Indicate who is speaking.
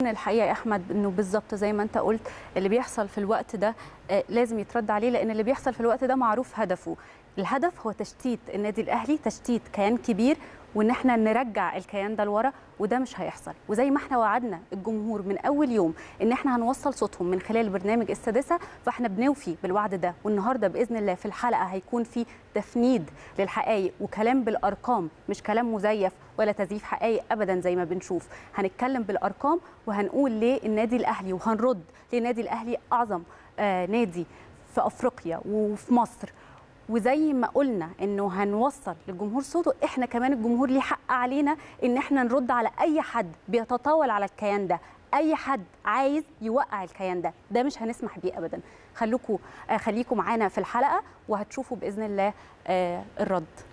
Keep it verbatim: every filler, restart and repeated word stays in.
Speaker 1: الحقيقه يا احمد انه بالظبط زي ما انت قلت اللي بيحصل في الوقت ده لازم يترد عليه، لان اللي بيحصل في الوقت ده معروف هدفه. الهدف هو تشتيت النادي الاهلي، تشتيت كيان كبير، وان احنا نرجع الكيان ده لورا، وده مش هيحصل. وزي ما احنا وعدنا الجمهور من اول يوم ان احنا هنوصل صوتهم من خلال برنامج السادسه، فاحنا بنوفي بالوعد ده. والنهارده باذن الله في الحلقه هيكون في تفنيد للحقائق وكلام بالارقام، مش كلام مزيف ولا تزييف حقائق ابدا زي ما بنشوف. هنتكلم بالارقام وهنقول ليه النادي الاهلي، وهنرد ليه النادي الاهلي اعظم آه نادي في افريقيا وفي مصر. وزي ما قلنا انه هنوصل للجمهور صوته، احنا كمان الجمهور ليه حق علينا ان احنا نرد على اي حد بيتطاول على الكيان ده، اي حد عايز يوقع الكيان ده، ده مش هنسمح بيه ابدا. خليكم آه خليكم معانا في الحلقه وهتشوفوا باذن الله آه الرد.